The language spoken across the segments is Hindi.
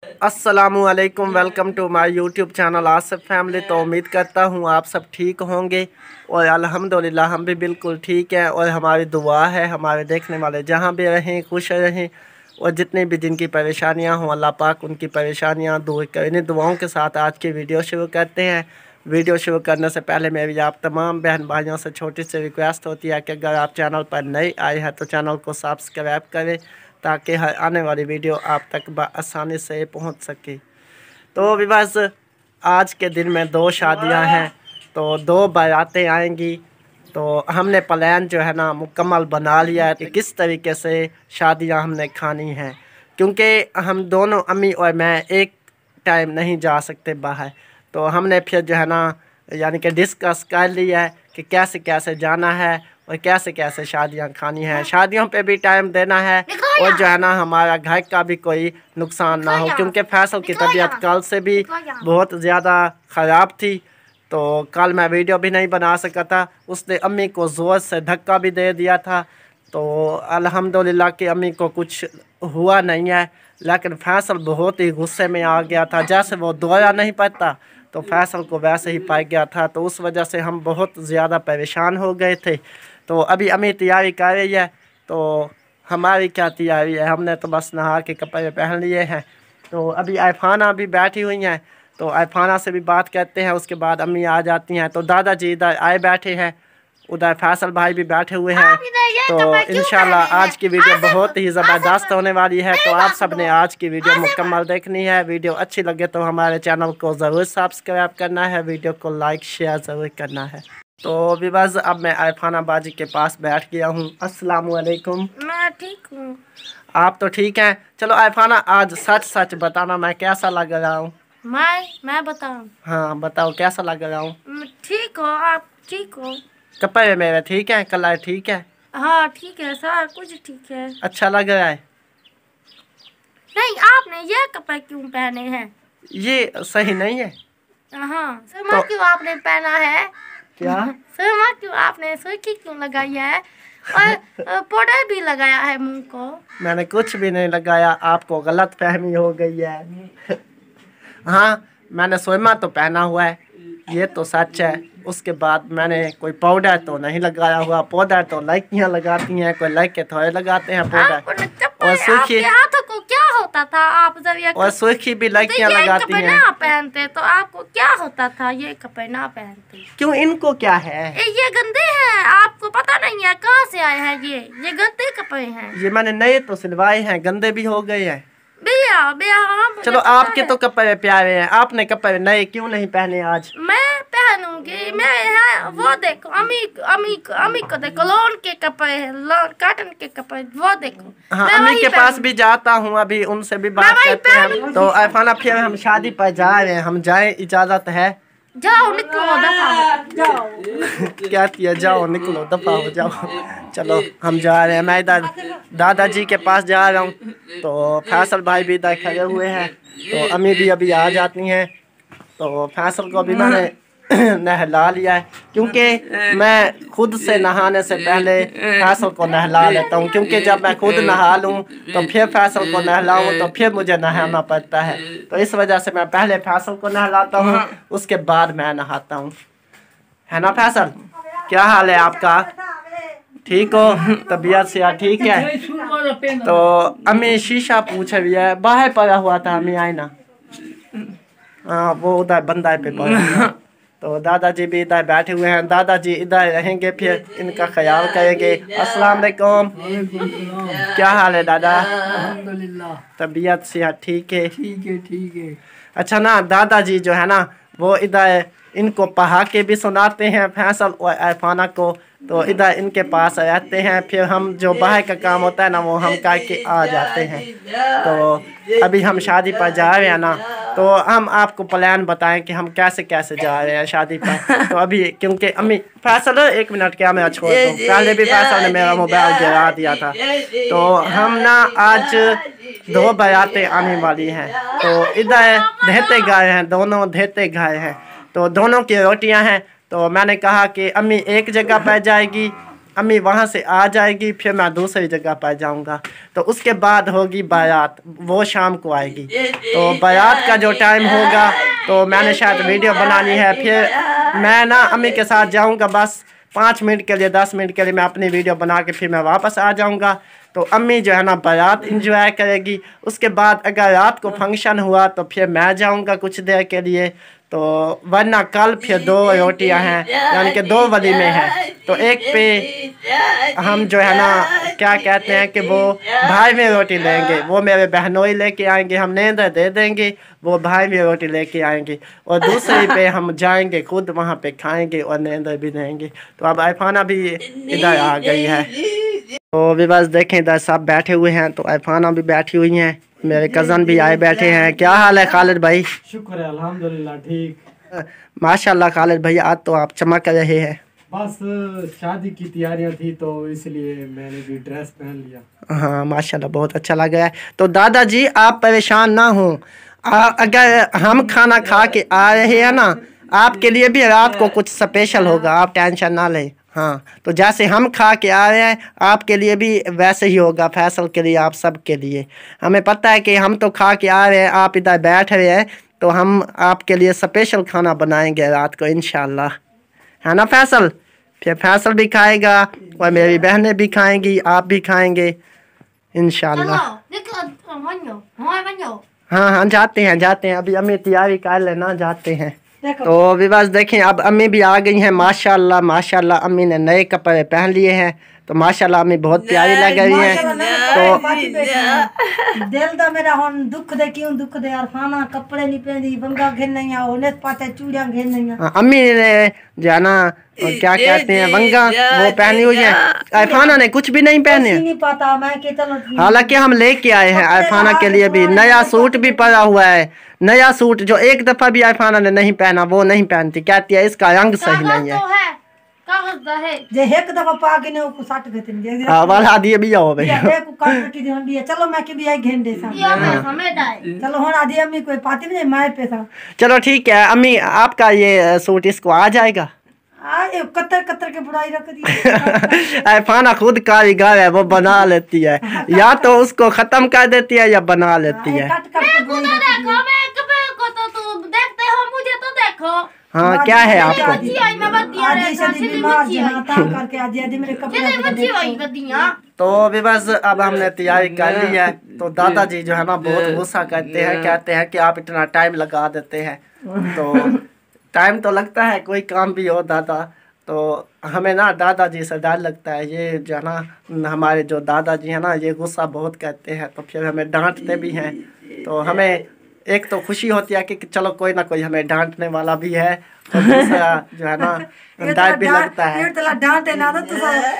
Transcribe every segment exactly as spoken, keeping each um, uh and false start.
अस्सलामुअलैकुम, welcome to my YouTube channel Asif family. तो उम्मीद करता हूँ आप सब ठीक होंगे और अल्हम्दुलिल्लाह हम भी बिल्कुल ठीक हैं। और हमारी दुआ है हमारे देखने वाले जहाँ भी रहें खुश रहें और जितनी भी जिनकी परेशानियाँ हों अल्लाह पाक उनकी परेशानियाँ दूर करें। इन्हीं दुआओं के साथ आज की वीडियो शुरू करते हैं। वीडियो शुरू करने से पहले मेरी आप तमाम बहन भाइयों से छोटी सी रिक्वेस्ट होती है कि अगर आप चैनल पर नए आए हैं तो चैनल को सब्सक्राइब करें ताकि हर आने वाली वीडियो आप तक आसानी से पहुंच सके। तो भी बस आज के दिन में दो शादियां हैं तो दो बारातें आएंगी। तो हमने प्लान जो है ना मुकम्मल बना लिया है कि किस तरीके से शादियां हमने खानी हैं, क्योंकि हम दोनों अम्मी और मैं एक टाइम नहीं जा सकते बाहर। तो हमने फिर जो है ना यानी कि डिस्कस कर लिया है कि कैसे कैसे जाना है और कैसे कैसे शादियां खानी हैं। शादियों पे भी टाइम देना है और जो है ना हमारा घर का भी कोई नुकसान ना हो, क्योंकि फैसल की तबीयत कल से भी बहुत ज़्यादा ख़राब थी। तो कल मैं वीडियो भी नहीं बना सका था। उसने अम्मी को ज़ोर से धक्का भी दे दिया था। तो अल्हम्दुलिल्लाह कि अम्मी को कुछ हुआ नहीं है, लेकिन फैसल बहुत ही गुस्से में आ गया था। जैसे वो दोया नहीं पाता तो फैसल को वैसे ही पाई गया था। तो उस वजह से हम बहुत ज़्यादा परेशान हो गए थे। तो अभी अम्मी तैयारी कर रही है। तो हमारी क्या तैयारी है, हमने तो बस नहा के कपड़े पहन लिए हैं। तो अभी आयफाना भी बैठी हुई हैं तो आयफाना से भी बात करते हैं। उसके बाद अम्मी आ जाती हैं। तो दादाजी इधर आए बैठे हैं, उधर फैसल भाई भी बैठे हुए हैं। तो इंशाल्लाह आज की वीडियो बहुत ही ज़बरदस्त होने वाली है। तो आप सब ने आज की वीडियो मुकम्मल देखनी है। वीडियो अच्छी लगे तो हमारे चैनल को ज़रूर सब्सक्राइब करना है, वीडियो को लाइक शेयर ज़रूर करना है। तो भी बस अब मैं आयफाना बाजी के पास बैठ गया हूँ। अस्सलाम वालेकुम। मैं ठीक हूँ। आप तो ठीक हैं। चलो आयफाना आज सच सच बताना मैं कैसा लग रहा हूँ। मैं मैं बताऊँ? हाँ बताओ कैसा लग रहा हूँ। ठीक हो आप? ठीक हो? कपड़े मेरे ठीक है, कलर ठीक है? हाँ ठीक है, सारा कुछ ठीक है। अच्छा लग रहा है? नहीं, आपने ये कपड़े क्यों पहने हैं? ये सही नहीं है। हाँ सुरमा तो, क्यों आपने पहना है? क्या सुरमा क्यों आपने सुर्खी क्यों लगाई है और पाउडर भी लगाया है मुंह को? मैंने कुछ भी नहीं लगाया, आपको गलत फहमी हो गई है। हाँ मैंने सुरमा तो पहना हुआ है, ये तो सच है। उसके बाद मैंने कोई पाउडर तो नहीं लगाया हुआ। पाउडर तो लड़कियाँ लगाती हैं, कोई लड़के थोड़े लगाते हैं पाउडर। और सुर्खी हाथों को क्या होता था? आप जब ये और सुर्खी भी लड़कियाँ लगाती हैं। ना पहनते तो आपको क्या होता था? ये कपड़े ना पहनते क्यों? इनको क्या है? ए, ये गंदे हैं, आपको पता नहीं है कहाँ से आए हैं? ये ये गंदे कपड़े हैं। ये मैंने नए तो सिलवाए हैं, गंदे भी हो गए हैं। भैया भैया चलो आपके तो कपड़े प्यारे हैं, आपने कपड़े नए क्यों नहीं पहने आज? मैं पहनूंगी। मैं यहाँ वो देखो अम्मी अम्मी अम्मी को देखो, लॉन के कपड़े हैं, लॉन कॉटन के कपड़े, वो देखो। हाँ अम्मी के पास भी जाता हूँ, अभी उनसे भी बात करते हैं। तो आयफाना फिर हम शादी पर जा रहे हैं, हम जाए, इजाजत है? जाओ निकलो, दफा हो जाओ। क्या किया, जाओ निकलो दफा हो जाओ। चलो हम जा रहे हैं। मैं इधर दादाजी के पास जा रहा हूँ। तो फैसल भाई भी इधर खड़े हुए हैं। तो अम्मी भी अभी आ जाती हैं। तो फैसल को भी मैंने नहला लिया है, क्योंकि मैं खुद से नहाने से पहले फैसल को नहला लेता हूँ। क्योंकि जब मैं खुद नहा लूँ तो फिर फैसल को नहलाऊँ तो फिर मुझे नहाना पड़ता है। तो इस वजह से मैं पहले फैसल को नहलाता हूँ, उसके बाद मैं नहाता हूँ। है ना फैसल? क्या हाल है आपका? ठीक हो? तबीयत से ठीक है? तो अम्मी शीशा पूछ रही है, बाहर पड़ा हुआ था अम्मी, आए ना। हाँ वो उधर बंदा पे पड़ा। तो दादाजी भी इधर बैठे हुए हैं। दादाजी इधर रहेंगे, फिर इनका ख्याल करेंगे। अस्सलाम वालेकुम। क्या हाल है दादा? अल्हम्दुलिल्लाह। तबीयत से ठीक है? ठीक है ठीक है। अच्छा ना दादाजी जो है ना वो इधर इनको पढ़ा के भी सुनाते हैं फैसल और आयफाना को। तो इधर इनके पास रहते हैं, फिर हम जो बाहर का काम होता है ना वो हम करके आ जाते हैं। तो अभी हम शादी पर जा रहे हैं ना, तो हम आपको प्लान बताएं कि हम कैसे कैसे जा रहे हैं शादी पर। तो अभी क्योंकि अम्मी फैसल एक मिनट क्या मैं छोड़ दूँ, पहले भी फैसल ने मेरा मोबाइल गिरा दिया था। तो हम ना आज दो बारातें आने वाली हैं। तो इधर देते गाय हैं, दोनों देते गाय हैं। तो दोनों की रोटियां हैं। तो मैंने कहा कि अम्मी एक जगह पर जाएगी, अम्मी वहाँ से आ जाएगी, फिर मैं दूसरी जगह पर जाऊँगा। तो उसके बाद होगी बारात, वो शाम को आएगी। तो बारात का जो टाइम होगा तो मैंने शायद वीडियो बनानी है। फिर मैं ना अम्मी के साथ जाऊँगा, बस पाँच मिनट के लिए, दस मिनट के लिए मैं अपनी वीडियो बना के फिर मैं वापस आ जाऊँगा। तो अम्मी जो है ना बारात इंजॉय करेगी। उसके बाद अगर रात को फंक्शन हुआ तो फिर मैं जाऊँगा कुछ देर के लिए। तो वरना कल फिर दो रोटियां हैं, यानी कि दो वलीमे हैं। तो एक पे हम जो है ना क्या कहते हैं कि वो भाई में रोटी लेंगे, वो मेरे बहनोई लेके आएंगे, हम नींद दे देंगे, वो भाई में रोटी लेके आएंगे। और दूसरी पे हम जाएंगे खुद वहाँ पे खाएंगे और नींद भी देंगे। तो अब आइफाना भी इधर आ गई है। तो भी बस देखें इधर सब बैठे हुए हैं, तो आइफाना भी बैठी हुई हैं, मेरे कज़न भी आए बैठे हैं। क्या हाल है खालिद भाई? शुक्र है अल्हम्दुलिल्लाह ठीक। माशाल्लाह खालिद भाई आज तो आप चमक रहे हैं। बस शादी की तैयारियां थी तो इसलिए मैंने भी ड्रेस पहन लिया। हाँ माशाल्लाह बहुत अच्छा लग रहा है। तो दादाजी आप परेशान ना हो, अगर हम खाना खा के आ रहे हैं ना, आपके लिए भी रात को कुछ स्पेशल होगा, आप टेंशन ना लें। हाँ तो जैसे हम खा के आ रहे हैं आपके लिए भी वैसे ही होगा, फैसल के लिए, आप सब के लिए। हमें पता है कि हम तो खा के आ रहे हैं, आप इधर बैठ रहे हैं, तो हम आपके लिए स्पेशल खाना बनाएंगे रात को इंशाल्लाह, है ना फैसल? फिर फैसल भी खाएगा और मेरी बहनें भी खाएंगी, आप भी खाएंगे इंशाल्लाह। हाँ हाँ जाते हैं जाते हैं, अभी अम्मी तैयारी कर लेना, जाते हैं। तो अभी बस देखें अब अम्मी भी आ गई हैं माशाल्लाह माशाल्लाह। अम्मी ने नए कपड़े पहन लिए हैं, तो माशाल्लाह अम्मी बहुत प्यारी लग रही हैं। तो दिल दा मेरा हुन दुख दे क्यों दुख दे यार, खाना कपड़े नहीं पहनदी, बंगा घेन नहीं आ, ओने पाते चूड़ियां घेन नहीं आ। अम्मी ने जो है ना क्या कहते हैं वंगा वो पहनी हुई है, आइफाना ने कुछ भी नहीं पहने। नहीं पता मैं कितना, हालांकि हम लेके आए हैं आइफाना के लिए भी नया सूट भी पड़ा हुआ है, नया सूट जो एक दफा भी आइफाना ने नहीं पहना वो नहीं पहनती, कहती है इसका रंग सही नहीं है। जे एक दफा पा के ने को साट गते ने हां वाला दिए भी आओ भाई एक को काट के हम भी चलो मैं के भी आई घेन दे सा चलो हुन आदि अम्मी कोई पाती नहीं माए पे था। चलो ठीक है अम्मी आपका ये सूट इसको आ जाएगा। आ ये कतर कतर के बुराई रख दी। आइफाना खुद कारीगर है, वो बना लेती है, या तो उसको खत्म कर देती है या बना लेती है। कट कट के बुराई रख दी। को तो तुम देखते हो, मुझे तो देखो। हाँ क्या है आपको? आदि से बीमार जी हां ता करके आदि आदि मेरे कपड़े। तो अभी बस अब हमने तैयारी कर ली है। तो दादाजी जो है ना बहुत गुस्सा करते हैं, कहते हैं कि आप इतना टाइम लगा देते हैं। तो टाइम तो लगता है कोई काम भी हो दादा, तो हमें ना दादाजी से डर लगता है। ये जो है ना हमारे जो दादाजी हैं ना ये गुस्सा बहुत करते हैं, तो फिर हमें डांटते भी हैं। तो हमें एक तो खुशी होती है कि चलो कोई ना कोई हमें डांटने वाला भी है, और दूसरा जो है ना डर भी लगता है। ये तो डांटे ना तो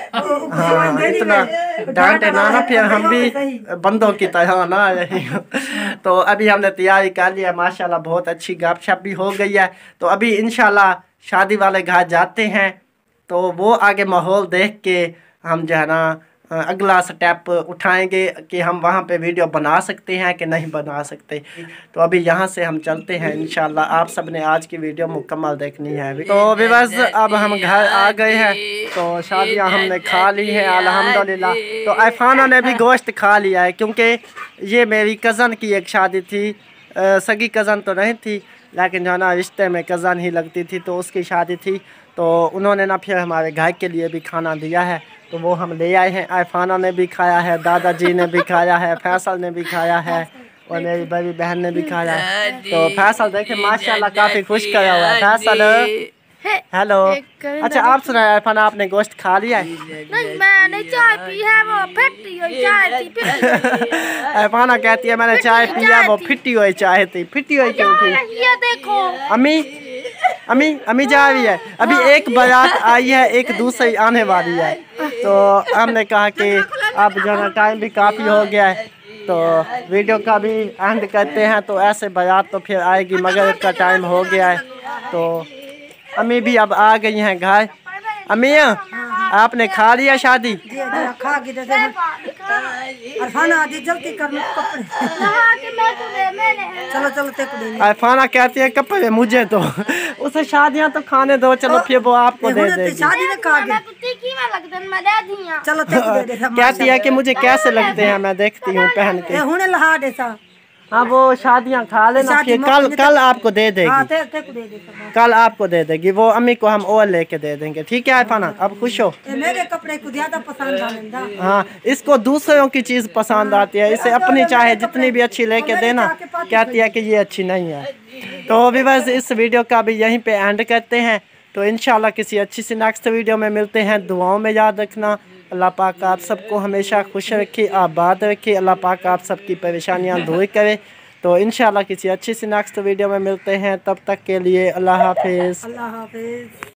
हाँ इतना डांटे ना ना फिर हम भी बंदों की तरह ना रही। तो अभी हमने तैयारी कर लिया माशाल्लाह, बहुत अच्छी गपशप भी हो गई है। तो अभी इंशाल्लाह शादी वाले घर जाते हैं, तो वो आगे माहौल देख के हम जो है ना अगला स्टेप उठाएंगे कि हम वहाँ पे वीडियो बना सकते हैं कि नहीं बना सकते। तो अभी यहाँ से हम चलते हैं इंशाल्लाह। आप सब ने आज की वीडियो मुकम्मल देखनी है। तो बस अब हम घर आ गए हैं, तो शादियाँ हमने खा ली हैं अल्हम्दुलिल्लाह। तो आइफाना ने भी गोश्त खा लिया है, क्योंकि ये मेरी कज़न की एक शादी थी, सगी कज़न तो नहीं थी लेकिन जो है ना रिश्ते में कज़न ही लगती थी, तो उसकी शादी थी। तो उन्होंने ना फिर हमारे घर के लिए भी खाना दिया है, तो वो हम ले आए हैं। आइफाना ने भी खाया है, दादाजी ने भी खाया है, फैसल ने भी खाया है और मेरी बड़ी बहन ने भी खाया है। तो फैसल देखे माशाल्लाह काफ़ी खुश करा हुआ है। फैसल हेलो, अच्छा आप सुनाए आइफाना आपने गोश्त खा लिया है? नहीं मैंने चाय पी है, वो फिटी हुई चाय थी। आइफाना कहती है मैंने चाय पिया, वो फिटी हुई चाय थी। फिटी हुई क्यों थी? ये देखो अम्मी अम्मी अम्मी जा रही है। अभी एक बारात आई है, एक दूसरी आने वाली है। तो हमने कहा कि अब जो है टाइम भी काफ़ी हो गया है, तो वीडियो का भी एंड करते हैं। तो ऐसे बारात तो फिर आएगी, मगर इसका टाइम हो गया है। तो अम्मी भी अब आ गई हैं घर। अम्मी आपने खा लिया शादी? खा के दे अरफाना आदि जल्दी कर कपड़े। चलो चलो ते को दे। अरफाना कहती है कपड़े मुझे तो, उसे शादियां तो खाने दो, चलो फिर वो आपको दे देगी। शादी में खा के की में लगते हैं मैं दे दिया। चलो ते दे दे सब कहती है कि मुझे कैसे लगते हैं, मैं देखती हूँ पहन के। ए हुने लहा दे सा। हाँ वो शादियाँ खा लेना, शादी फिर मौके कल में कल तो- आपको दे हां देगी, ते ते को दे दे सब। कल आपको दे देगी वो, अम्मी को हम और लेके दे देंगे। ठीक है अरफाना, अब खुश हो? ए मेरे कपड़े को ज्यादा पसंद आनंदा। हाँ, इसको दूसरों की चीज़ पसंद आती है, इसे अपनी चाहे जितनी भी अच्छी लेके देना, कहती है कि ये अच्छी नहीं है। तो अभी बस इस वीडियो का भी यहीं पे एंड करते हैं। तो इंशाल्लाह किसी अच्छी सी नेक्स्ट वीडियो में मिलते हैं। दुआओं में याद रखना, अल्लाह पाक आप सबको हमेशा खुश रखे, आबाद रखे, अल्लाह पाक आप सबकी परेशानियाँ दूर करे। तो इंशाल्लाह किसी अच्छी सी नेक्स्ट वीडियो में मिलते हैं, तब तक के लिए अल्लाह हाफिज़। अल्लाह हाफिज।